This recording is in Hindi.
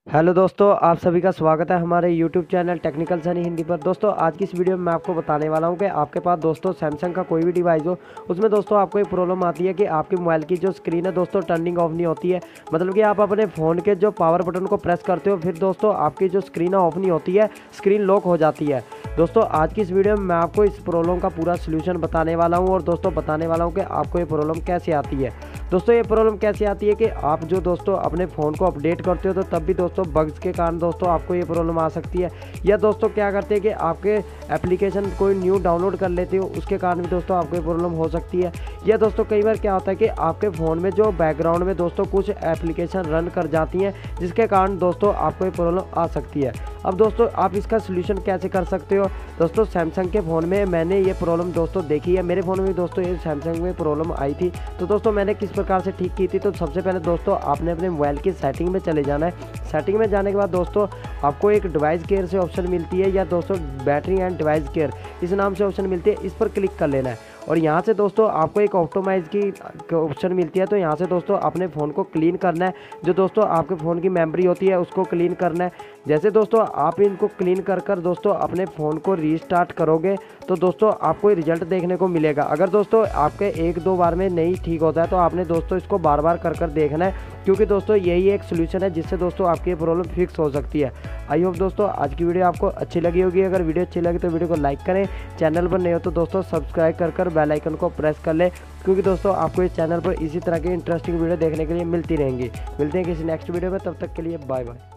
हेलो दोस्तों, आप सभी का स्वागत है हमारे YouTube channel technical Sunny Hindi पर। दोस्तों आज की इस वीडियो में मैं आपको बताने वाला हूं कि आपके पास दोस्तों सैमसंग का कोई भी डिवाइस हो, उसमें दोस्तों आपको एक प्रॉब्लम आती है कि आपके मोबाइल की जो स्क्रीन है दोस्तों टर्निंग ऑफ नहीं होती है। मतलब कि आप अपने फ़ोन के जो पावर बटन को प्रेस करते हो, फिर दोस्तों आपकी जो स्क्रीन है ऑफ नहीं होती है, स्क्रीन लॉक हो जाती है। दोस्तों आज की इस वीडियो में मैं आपको इस प्रॉब्लम का पूरा सोल्यूशन बताने वाला हूँ और दोस्तों बताने वाला हूँ कि आपको ये प्रॉब्लम कैसे आती है। दोस्तों ये प्रॉब्लम कैसे आती है कि आप जो दोस्तों अपने फ़ोन को अपडेट करते हो तो तब भी दोस्तों बग्स के कारण दोस्तों आपको ये प्रॉब्लम आ सकती है। या दोस्तों क्या करते हैं कि आपके एप्लीकेशन कोई न्यू डाउनलोड कर लेते हो, उसके कारण भी दोस्तों आपको ये प्रॉब्लम हो सकती है। या दोस्तों कई बार क्या होता है कि आपके फ़ोन में जो बैकग्राउंड में दोस्तों कुछ एप्लीकेशन रन कर जाती हैं, जिसके कारण दोस्तों आपको ये प्रॉब्लम आ सकती है। अब दोस्तों आप इसका सोल्यूशन कैसे कर सकते हो? दोस्तों सैमसंग के फ़ोन में मैंने ये प्रॉब्लम दोस्तों देखी है, मेरे फ़ोन में भी दोस्तों ये सैमसंग में प्रॉब्लम आई थी। तो दोस्तों मैंने किस प्रकार से ठीक की थी, तो सबसे पहले दोस्तों आपने अपने मोबाइल की सेटिंग में चले जाना है। सेटिंग में जाने के बाद दोस्तों आपको एक डिवाइस केयर से ऑप्शन मिलती है, या दोस्तों बैटरी एंड डिवाइस केयर इस नाम से ऑप्शन मिलती है, इस पर क्लिक कर लेना है। और यहाँ से दोस्तों आपको एक ऑप्टिमाइज की ऑप्शन मिलती है, तो यहाँ से दोस्तों अपने फ़ोन को क्लीन करना है। जो दोस्तों आपके फ़ोन की मेमोरी होती है उसको क्लीन करना है। जैसे दोस्तों आप इनको क्लीन कर दोस्तों अपने फ़ोन को रीस्टार्ट करोगे तो दोस्तों आपको रिजल्ट देखने को मिलेगा। अगर दोस्तों आपके एक दो बार में नहीं ठीक होता है तो आपने दोस्तों इसको बार बार कर देखना है, क्योंकि दोस्तों यही एक सोल्यूशन है जिससे दोस्तों आपकी ये प्रॉब्लम फिक्स हो सकती है। आई होप दोस्तों आज की वीडियो आपको अच्छी लगी होगी। अगर वीडियो अच्छी लगी तो वीडियो को लाइक करें, चैनल पर नए हो तो दोस्तों सब्सक्राइब कर बेल आइकन को प्रेस कर लें, क्योंकि दोस्तों आपको इस चैनल पर इसी तरह की इंटरेस्टिंग वीडियो देखने के लिए मिलती रहेंगी। मिलते हैं किसी नेक्स्ट वीडियो में, तब तक के लिए बाय बाय।